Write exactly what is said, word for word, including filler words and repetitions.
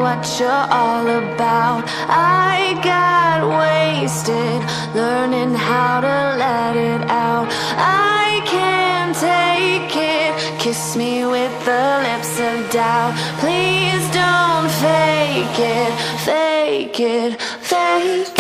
what you're all about. I got wasted learning how to let it out. I can't take it. Kiss me with the lips of doubt. Please don't fake it, fake it, fake it.